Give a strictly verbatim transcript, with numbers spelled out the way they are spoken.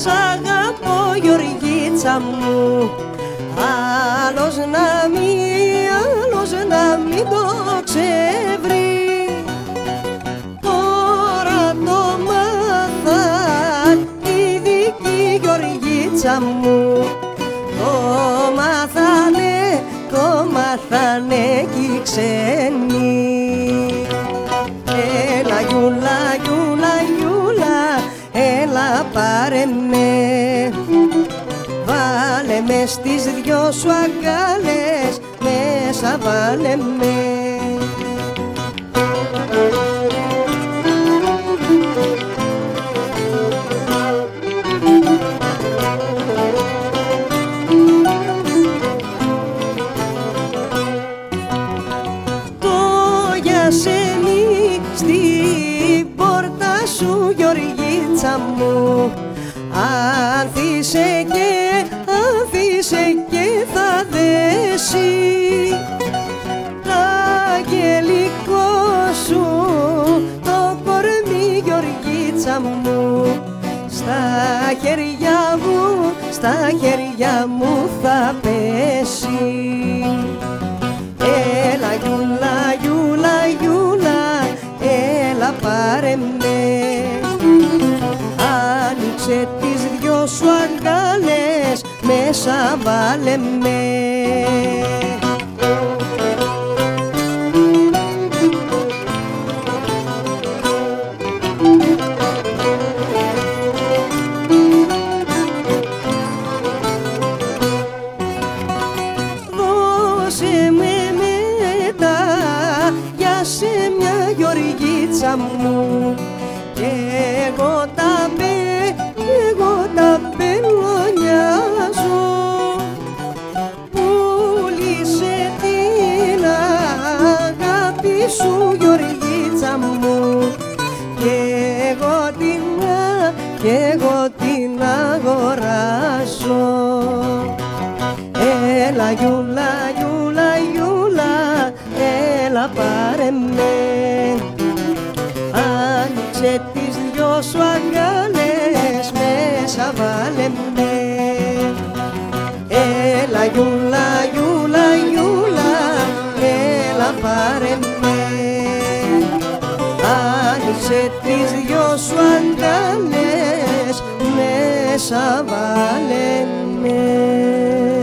σ' αγαπώ Γεωργίτσα μου. Άλλος να μην, άλλος να μην το ξεβρει. Τώρα το μάθα η δική Γεωργίτσα μου. Το μάθανε, το μάθανε κι οι ξένοι. Έλα Γιούλα, Γιούλα, Γιούλα, έλα πάρε με. Βάλε με στις δυο σου αγκάλες, μέσα βάλε με. Ασένει στην πόρτα σου Γεωργίτσα μου. Άνθησε και, άνθησε και θα δέσει τ' αγγελικό σου το κορμί Γεωργίτσα μου. Στα χέρια μου, στα χέρια μου θα πέσει. Έλα Γιούλα, Γιούλα, Γιούλα, έλα πάρε με. Άνοιξε τις δυο σου αγκάλες, μέσα βάλε με. Δώσε με σε μια Γεωργίτσα μου και εγώ τα πε, εγώ τα πελωνιάζω. Πούλησε την αγάπη σου Γεωργίτσα μου και εγώ την, και εγώ την αγοράζω. Έλα Γιούλα, Γιούλα, Γιούλα, έλα πάρε με. Άνοιξε τις δυο σου αγκάλες, μέσα βάλε με. Έλα Γιούλα, Γιούλα, Γιούλα, έλα πάρε με. Άνοιξε τις δυο σου αγκάλες, μέσα βάλε με.